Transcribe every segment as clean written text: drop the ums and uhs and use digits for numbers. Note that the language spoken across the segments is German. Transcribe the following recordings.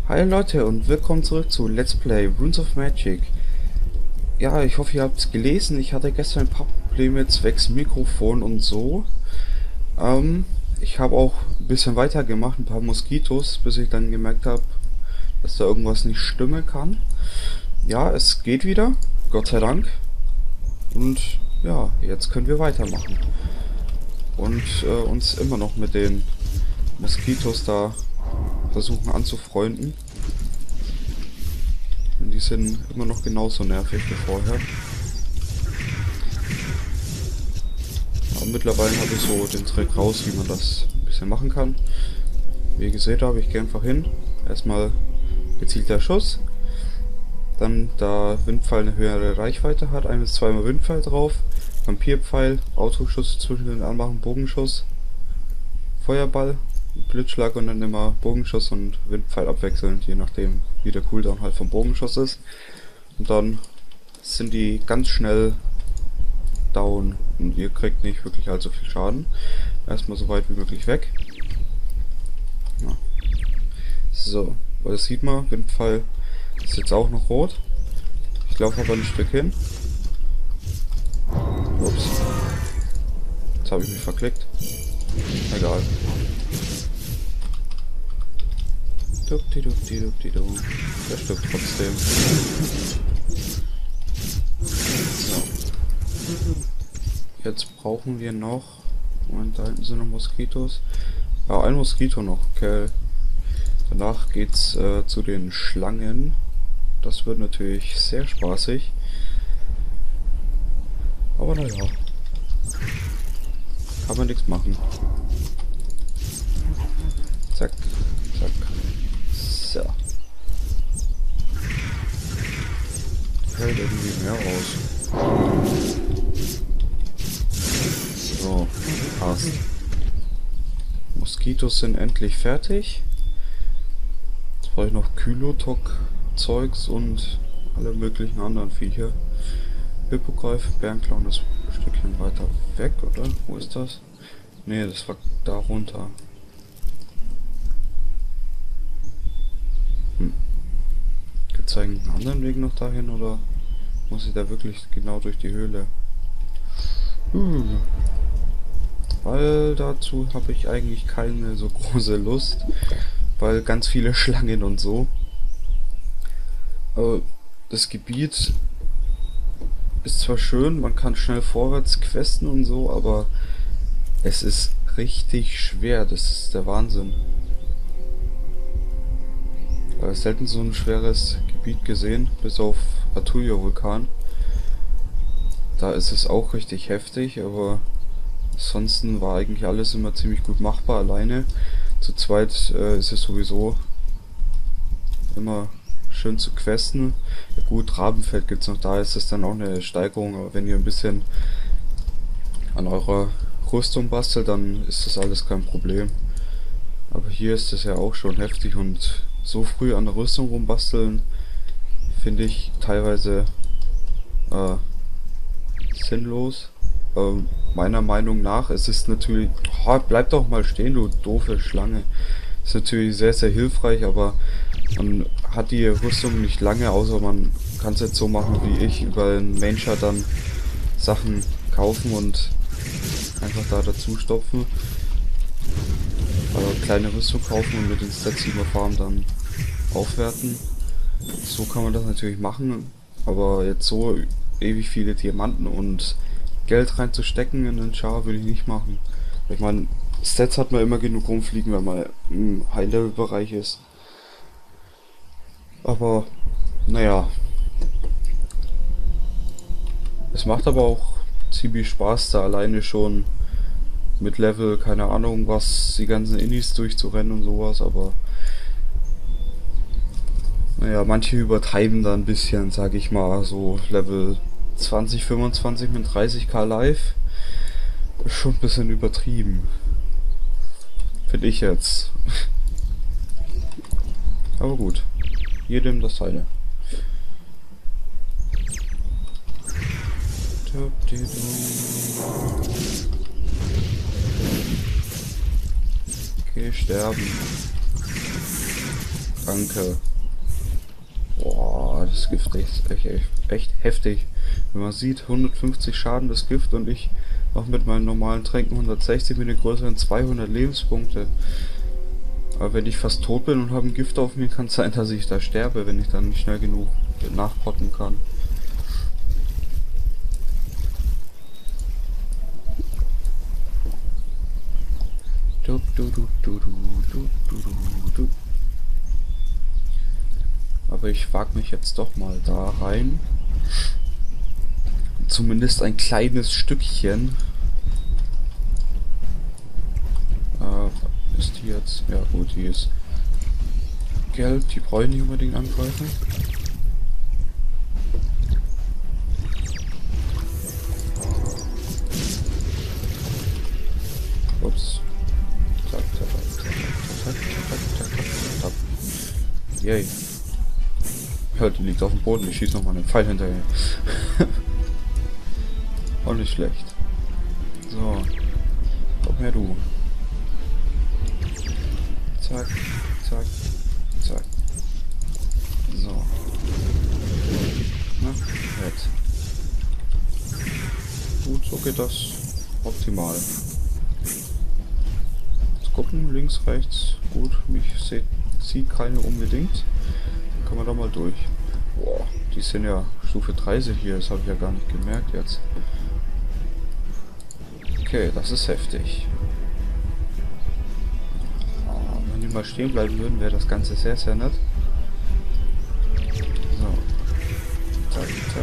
Hi Leute und willkommen zurück zu Let's Play Runes of Magic. Ja, ich hoffe ihr habt es gelesen. Ich hatte gestern ein paar Probleme zwecks Mikrofon und so. Ich habe auch ein bisschen weitergemacht, ein paar Moskitos, bis ich dann gemerkt habe, dass da irgendwas nicht stimmen kann. Ja, es geht wieder, Gott sei Dank. Und ja, jetzt können wir weitermachen. Und uns immer noch mit den Moskitos da versuchen anzufreunden. Und die sind immer noch genauso nervig wie vorher. Aber mittlerweile habe ich so den Trick raus, wie man das ein bisschen machen kann. Wie ihr gesehen habt, ich gehe einfach hin. Erstmal gezielter Schuss. Dann, da Windpfeil eine höhere Reichweite hat, ein bis zweimal Windpfeil drauf. Vampirpfeil, Autoschuss zwischen den anmachen, Bogenschuss, Feuerball, Blitzschlag und dann immer Bogenschuss und Windpfeil abwechselnd, je nachdem wie der Cooldown halt vom Bogenschuss ist. Und dann sind die ganz schnell down und ihr kriegt nicht wirklich allzu viel Schaden. Erstmal so weit wie möglich weg. Ja. So, weil das sieht man, Windpfeil ist jetzt auch noch rot. Ich laufe aber ein Stück hin. Ups. Jetzt habe ich mich verklickt. Egal. Dupdi-dupdi-dupdi-du. Der stirbt trotzdem. So. Jetzt brauchen wir noch... Moment, da hinten sind noch Moskitos. Ja, ein Moskito noch, okay. Danach geht's zu den Schlangen. Das wird natürlich sehr spaßig. Aber naja. Kann man nichts machen. Zack, zack. So. Hält irgendwie mehr raus. So, passt. Moskitos sind endlich fertig. Jetzt brauche ich noch Kylotok-Zeugs und alle möglichen anderen Viecher. Hippogreif, Bärenclown ist ein Stückchen weiter weg, oder? Wo ist das? Ne, das war da runter. Gibt es einen anderen Weg noch dahin, oder muss ich da wirklich genau durch die Höhle? Weil dazu habe ich eigentlich keine so große Lust, weil ganz viele Schlangen und so. Das Gebiet ist zwar schön, man kann schnell vorwärts questen und so, aber es ist richtig schwer, das ist der Wahnsinn. Ich habe selten so ein schweres Gebiet gesehen, bis auf Atuya Vulkan. Da ist es auch richtig heftig, aber ansonsten war eigentlich alles immer ziemlich gut machbar alleine. Zu zweit ist es sowieso immer schön zu questen. Ja gut, Rabenfeld gibt es noch, da ist es dann auch eine Steigerung, aber wenn ihr ein bisschen an eurer Rüstung bastelt, dann ist das alles kein Problem. Aber hier ist es ja auch schon heftig und so früh an der Rüstung rumbasteln finde ich teilweise sinnlos. Meiner Meinung nach, es ist natürlich... Oh, bleib doch mal stehen, du doofe Schlange. Ist natürlich sehr, sehr hilfreich, aber man hat die Rüstung nicht lange, außer man kann es jetzt so machen wie ich, über den Main-Chart dann Sachen kaufen und einfach da dazu stopfen. Kleine Rüstung kaufen und mit den Stats, die wir farmen, dann aufwerten. So kann man das natürlich machen, aber jetzt so ewig viele Diamanten und Geld reinzustecken in den Char würde ich nicht machen. Ich meine, Stats hat man immer genug rumfliegen, wenn man im High-Level-Bereich ist. Aber, naja. Es macht aber auch ziemlich Spaß, da alleine schon mit Level, keine Ahnung was, die ganzen Innis durchzurennen und sowas, aber naja, manche übertreiben da ein bisschen, sag ich mal, so Level 20, 25 mit 30k live. Ist schon ein bisschen übertrieben. Finde ich jetzt. Aber gut. Jedem das seine. Okay, sterben. Danke. Boah, das Gift ist echt heftig. Wenn man sieht, 150 Schaden das Gift und ich noch mit meinen normalen Tränken 160 mit den größeren 200 Lebenspunkte. Aber wenn ich fast tot bin und habe ein Gift auf mir, kann es sein, dass ich da sterbe, wenn ich dann nicht schnell genug nachpotten kann. Aber ich wage mich jetzt doch mal da rein. Zumindest ein kleines Stückchen. Ist die jetzt? Ja gut, die ist gelb, die brauche ich nicht unbedingt angreifen. Ups. Zack, zack, zack, zack, zack, zack, zack, zack. Yay. Ja, die liegt auf dem Boden, ich schieße nochmal einen Pfeil hinterher. Auch nicht schlecht. So. Komm her, du. Zack, zack, zack. So. Na, jetzt. Gut, so geht das optimal. Jetzt gucken, links, rechts. Gut, mich sieht keine unbedingt. Dann kann man da mal durch. Boah, die sind ja Stufe 30 hier, das habe ich ja gar nicht gemerkt jetzt. Okay, das ist heftig. Wenn die mal stehen bleiben würden, wäre das Ganze sehr, sehr nett. So. Zack, zack.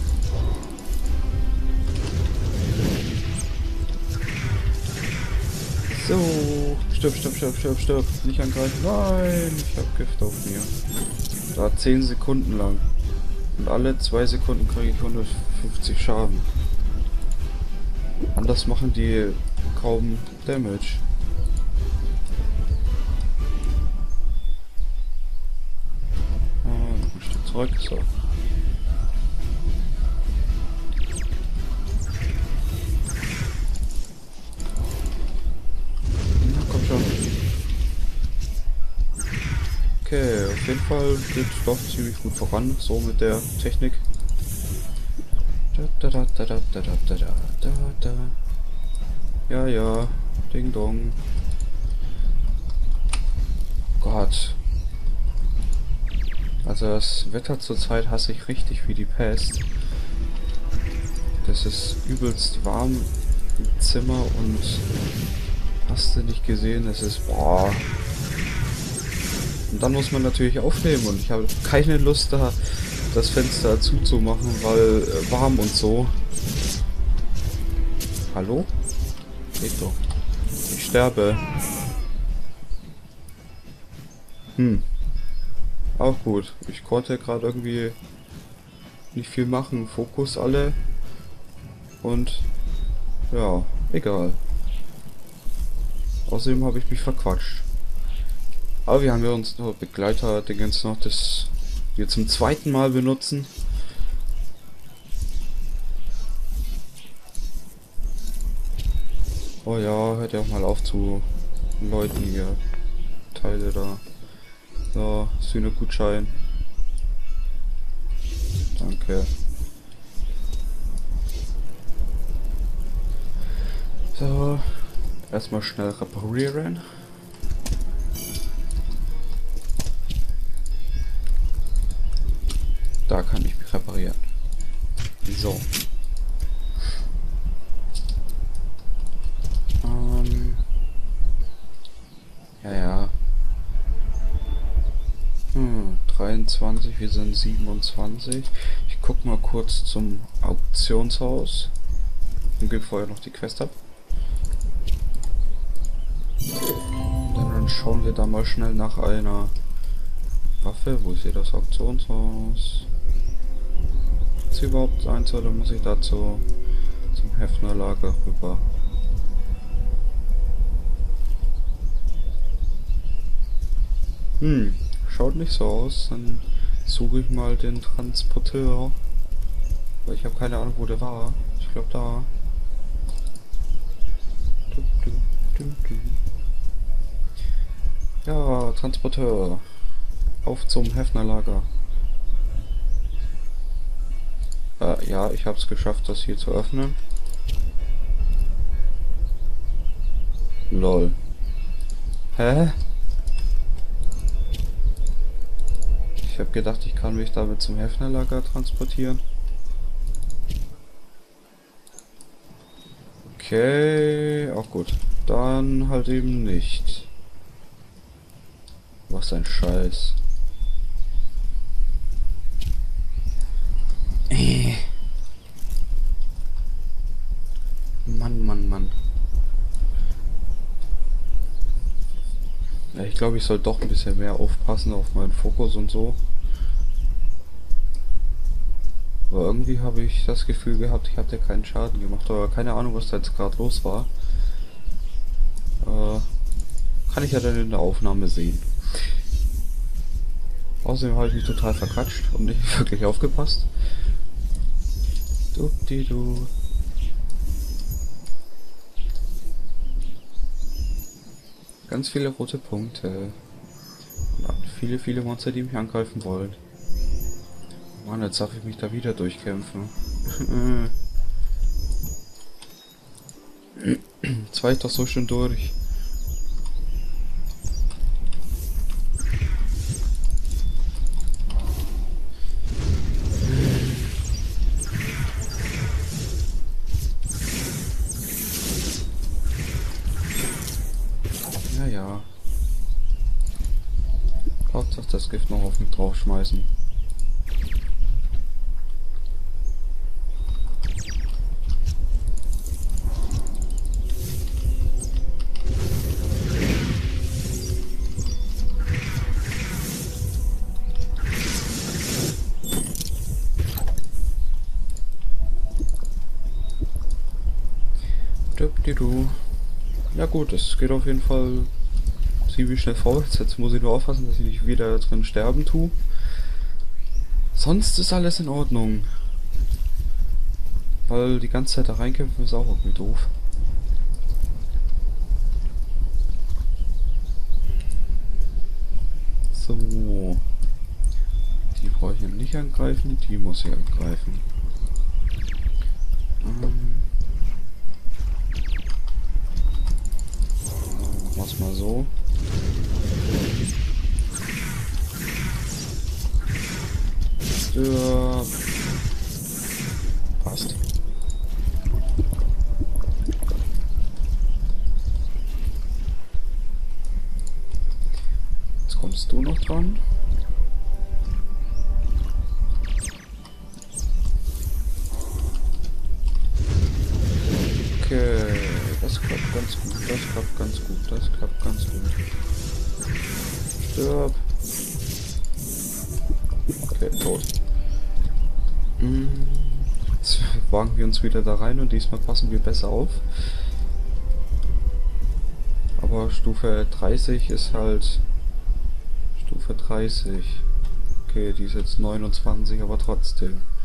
So. Stirb, stirb, stirb, stirb, stirb. Nicht angreifen. Nein, ich habe Gift auf mir. Da 10 Sekunden lang. Und alle 2 Sekunden kriege ich 150 Schaden. Anders machen die kaum Damage. Noch ein Stück zurück. So. Na, komm schon. Okay, auf jeden Fall geht es doch ziemlich gut voran, so mit der Technik. Ja, ja, Ding Dong. Gott. Also das Wetter zurzeit hasse ich richtig wie die Pest. Das ist übelst warm im Zimmer und hast du nicht gesehen, es ist boah. Und dann muss man natürlich aufnehmen und ich habe keine Lust da das Fenster zuzumachen, weil warm und so. Hallo? Geht doch. Ich sterbe. Auch gut. Ich konnte gerade irgendwie nicht viel machen. Fokus alle. Und ja, egal. Außerdem habe ich mich verquatscht. Aber wir haben ja uns noch Begleiter-Dingens noch, das wir zum zweiten Mal benutzen. Oh ja, hört ja auch mal auf zu Leuten hier. Teile da. So, Sühne-Gutschein. Danke. So, erstmal schnell reparieren. Da kann ich mich reparieren. So. Ja, ja. 23, wir sind 27. Ich guck mal kurz zum Auktionshaus und gebe vorher noch die Quest ab. Dann schauen wir da mal schnell nach einer Waffe. Wo ist hier das Auktionshaus? Ist hier überhaupt eins oder muss ich dazu zum Hefnerlager rüber? Schaut nicht so aus. Dann suche ich mal den Transporteur. Weil ich habe keine Ahnung, wo der war. Ich glaube da. Ja, Transporteur. Auf zum Hefnerlager. Ja, ich habe es geschafft, das hier zu öffnen. Lol. Hä? Ich habe gedacht, ich kann mich damit zum Hefnerlager transportieren. Okay, auch gut. Dann halt eben nicht. Was ein Scheiß. Mann, Mann, Mann. Ja, ich glaube, ich soll doch ein bisschen mehr aufpassen auf meinen Fokus und so. Aber irgendwie habe ich das Gefühl gehabt, ich hatte keinen Schaden gemacht. Aber keine Ahnung, was da jetzt gerade los war. Kann ich ja dann in der Aufnahme sehen. Außerdem habe ich mich total verquatscht und nicht wirklich aufgepasst. Du. Ganz viele rote Punkte. Und viele Monster, die mich angreifen wollen. Mann, jetzt darf ich mich da wieder durchkämpfen. Jetzt war ich doch so schön durch. Ja. Hauptsache das Gift noch auf mich draufschmeißen. Ja gut, es geht auf jeden Fall ziemlich schnell vorwärts. Jetzt muss ich nur aufpassen, dass ich nicht wieder drin sterben tue. Sonst ist alles in Ordnung. Weil die ganze Zeit da reinkämpfen ist auch irgendwie doof. So. Die brauche ich nicht angreifen, die muss ich angreifen. Mach's mal so. Ja. Passt. Jetzt kommst du noch dran. Okay, das klappt ganz gut, das klappt ganz gut. Stirb. Okay, tot. Jetzt wagen wir uns wieder da rein und diesmal passen wir besser auf. Aber Stufe 30 ist halt... Stufe 30. Okay, die ist jetzt 29, aber trotzdem.